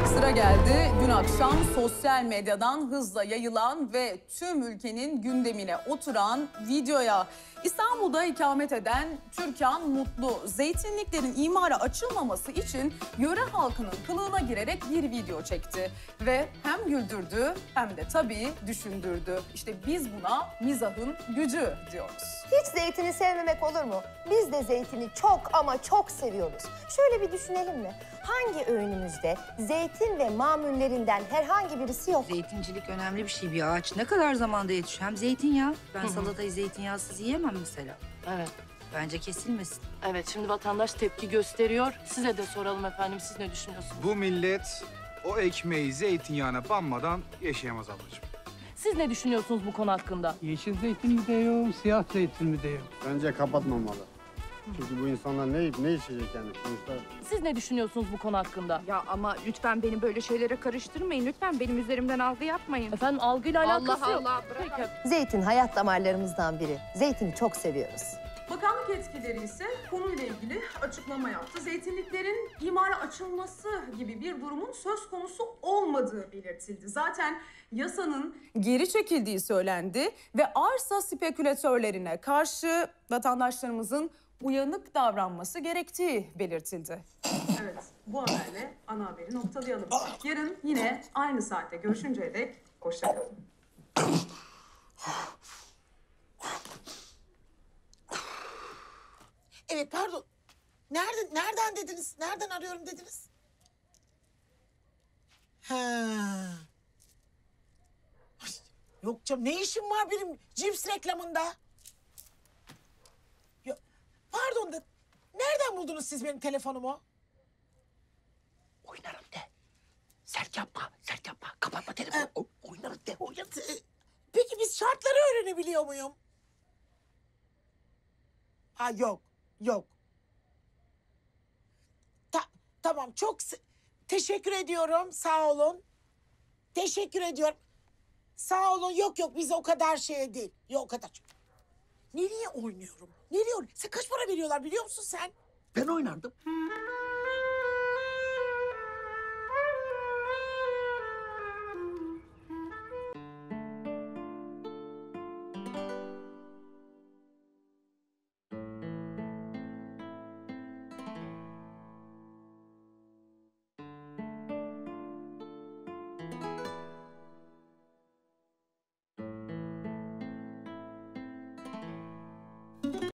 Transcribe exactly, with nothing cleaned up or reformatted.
Sıra geldi dün akşam sosyal medyadan hızla yayılan ve tüm ülkenin gündemine oturan videoya. İstanbul'da ikamet eden Türkan Mutlu, zeytinliklerin imara açılmaması için yöre halkının kılığına girerek bir video çekti. Ve hem güldürdü hem de tabii düşündürdü. İşte biz buna mizahın gücü diyoruz. Hiç zeytini sevmemek olur mu? Biz de zeytini çok ama çok seviyoruz. Şöyle bir düşünelim mi? Hangi öğünümüzde zeytin ve mamullerinden herhangi birisi yok? Zeytincilik önemli bir şey. Bir ağaç ne kadar zamanda yetişiyor? Hem zeytinyağı. Ben salatayı zeytinyağsız yiyemem mesela. Evet. Bence kesilmesin. Evet, şimdi vatandaş tepki gösteriyor. Size de soralım efendim, siz ne düşünüyorsunuz? Bu millet o ekmeği zeytinyağına banmadan yaşayamaz ablacığım. Siz ne düşünüyorsunuz bu konu hakkında? Yeşil zeytin mi diyorum, siyah zeytin mi diyorum? Bence kapatmamalı. Çünkü bu insanlar ne yiyip ne içecek yani sonuçta. Siz ne düşünüyorsunuz bu konu hakkında? Ya ama lütfen beni böyle şeylere karıştırmayın. Lütfen benim üzerimden algı yapmayın. Efendim algıyla alakası Allah yok. Allah, bırak. Peki. Zeytin hayat damarlarımızdan biri. Zeytini çok seviyoruz. Bakanlık yetkilileri ise konuyla ilgili açıklama yaptı. Zeytinliklerin imara açılması gibi bir durumun söz konusu olmadığı belirtildi. Zaten yasanın geri çekildiği söylendi ve arsa spekülatörlerine karşı vatandaşlarımızın uyanık davranması gerektiği belirtildi. Evet, bu haberle ana haberi noktalayalım. Yarın yine aynı saatte görüşünceye dek hoşça kalın. Evet, pardon. Nereden, nereden dediniz? Nereden arıyorum dediniz? Ha. Ay, yok canım, ne işim var benim cips reklamında? Ya, pardon da, nereden buldunuz siz benim telefonumu? Oynarım de. Sert yapma, sert yapma. Kapatma telefonu. Ee, O- Oynarım de, oynarım. Ee, Peki biz şartları öğrenebiliyor muyum? Ha yok, yok. Ta tamam, çok se- teşekkür ediyorum, sağ olun. Teşekkür ediyorum. Sağ olun, yok yok biz o kadar şey değil. Yok o kadar. Nereye oynuyorum? Nereye oynuyorum? Sen kaç para veriyorlar biliyor musun sen? Ben oynardım.